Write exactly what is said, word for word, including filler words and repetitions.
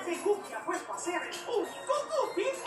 que Cookie ha puesto a hacer el único Cookie